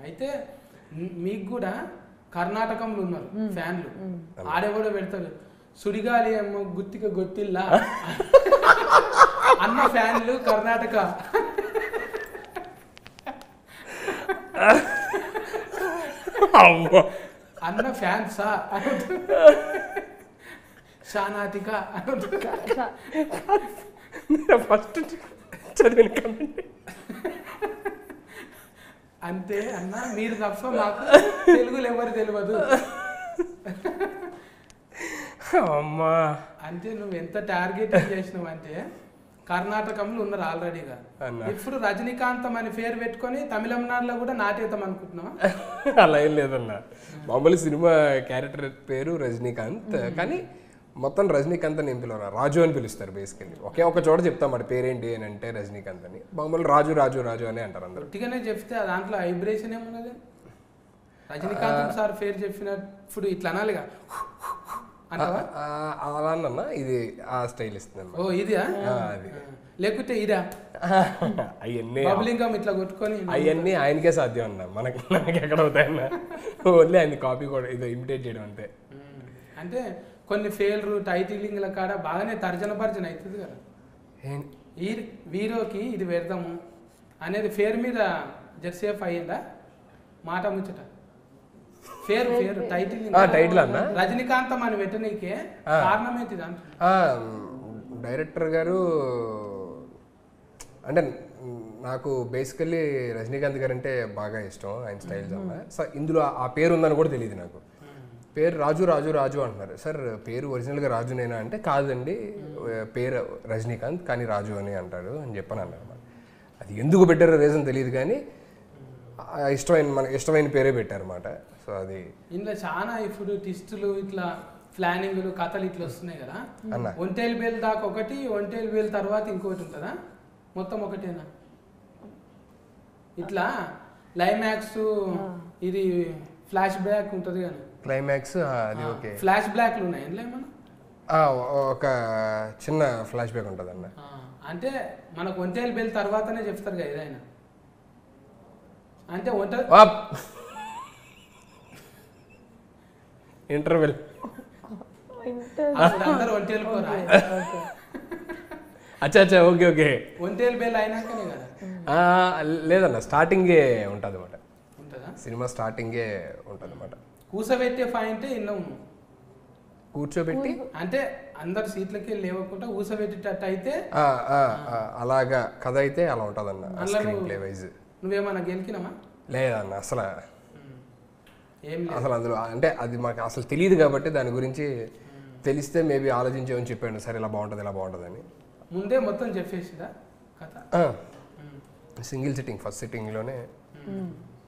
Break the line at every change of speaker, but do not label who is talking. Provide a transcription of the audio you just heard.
అయితే మీకు కూడా కర్ణాటకంలో ఉన్నారు ఫ్యాన్లు, ఆడే కూడా పెడతారు సుడిగాలి ఏమో గుత్తిక గొత్తిల్లా అన్న ఫ్యాన్లు కర్ణాటక. అన్న ఫ్యాన్సా షానాటిక
ఫస్ట్ చదివిన కమెంట్
అంతే అన్న, మీరు తప్ప మాకు తెలుగులో ఎవరు తెలియదు.
అమ్మా
అంటే నువ్వు ఎంత టార్గెట్ చేసినావు అంటే కర్ణాటకంలో ఉన్నారు ఆల్రెడీగా. ఇప్పుడు రజనీకాంతం అని పేరు పెట్టుకొని తమిళనాడులో కూడా నాటేద్దాం అనుకుంటున్నావా?
అలా ఏం లేదన్నా, మామూలు సినిమా క్యారెక్టర్ పేరు రజనీకాంత్, కానీ మొత్తం రజనీకాంత్ అని ఏం పిలవరు, రాజు అని పిలుస్తారు బేసికల్లీ. ఒకే ఒక చోట చెప్తాం మరి పేరేంటి అని అంటే రజనీకాంత్ అని, మామూలు రాజు రాజు రాజు అని అంటారు అందరూ.
గట్టిగానే చెప్తే దాంట్లో వైబ్రేషన్ ఏమున్నది? రజనీకాంత్ సార్ పేరు చెప్పినప్పుడు ఇట్లా అనాలిగా
అలా అన్న, ఇది ఆ స్టైల్ ఇస్తుంది.
ఓ ఇది
అది
లేకుంటే ఇదా
అవన్నీ
బబ్లింగం ఇట్లా కొట్టుకొని
అవన్నీ ఆయనకే సాధ్యం అన్న, మనకి ఎక్కడ అవుతాయన్నా, ఓన్లీ ఆయన కాపీ కూడా ఇది ఇమిటేట్ చేయడం అంతే.
అంటే కొన్ని ఫెయిల్ టైటిలింగ్ల కాడ బాగానే తర్జన భర్జన అవుతుంది కదా. ఈ వీరోకి ఇది పెడదాము అనేది ఫేర్ మీద జెర్సేఫ్ అయ్యిందా మాట ముచ్చట? ఫేర్
టైటిల్ అన్న
రజనీకాంతం అని పెట్టనీకే కారణం ఏంటి?
డైరెక్టర్ గారు అంటే నాకు బేసికల్లీ రజనీకాంత్ గారు అంటే బాగా ఇష్టం, ఆయన స్టైల్స్ అన్న. సో ఇందులో ఆ పేరు ఉందని కూడా తెలియదు నాకు. పేరు రాజు రాజు రాజు అంటున్నారు. సార్ పేరు ఒరిజినల్గా రాజునేనా అంటే కాదండి, పేరు రజనీకాంత్ కానీ రాజు అని అంటారు అని చెప్పని అన్నారు. అది ఎందుకు పెట్టారో రీజన్ తెలియదు, కానీ ఇష్టమైన పేరే పెట్టారన్నమాట. సో అది
ఇందులో చాలా ఇప్పుడు టిస్టులు ఇట్లా ప్లానింగ్లు కథలు ఇట్లా వస్తున్నాయి కదా. ఒంటేలు బేల్ దాకా ఒకటి, ఒంటేలు బేల్ తర్వాత ఇంకోటి ఉంటుందా? మొత్తం ఒకటేనా? ఇట్లా క్లైమాక్స్ ఇది ఫ్లాష్ బ్యాక్ ఉంటుంది కానీ
క్లైమాక్స్ అది ఓకే.
ఫ్లాష్ బ్యాక్లు ఉన్నాయి ఏమన్నా?
ఒక చిన్న ఫ్లాష్ బ్యాక్ ఉంటుంది అన్న.
అంటే మనకు ఒంటేలు బేల్ తర్వాతనే చెప్తారు కదా ఏదైనా. అంటే
ఇంటర్వెల్
అందరూ ఒంటేలు కోరా?
అచ్చా అచ్చా ఓకే ఓకే.
ఒంటేలు బేల్ అయినాకనే కదా?
లేదన్న, స్టార్టింగే ఉంటుంది అన్నమాట.
ఉంటుందా?
సినిమా స్టార్టింగే ఉంటుంది అన్నమాట.
కూసబెట్టే పాయింటే ఇన్నాము.
కూర్చోబెట్టి
అంటే అందరు సీట్లకి లేవకుండా కూసబెట్టేటట్టు అయితే
అలాగా కథ అయితే అలా ఉంటుంది అన్న. స్క్రీన్ ప్లే వైజ్
నువ్వేమన్నా గెలికినావా?
లేదన్న, అసలు అందులో అంటే అది మాకు అసలు తెలియదు కాబట్టి దాని గురించి తెలిస్తే మేబీ ఆలోచించేమని చెప్పాను, సరే ఇలా బాగుంటుంది ఇలా బాగుంటుంది అని.
ముందే మొత్తం చెప్పేసిదా కథ?
Single sitting, first సిట్టింగ్లోనే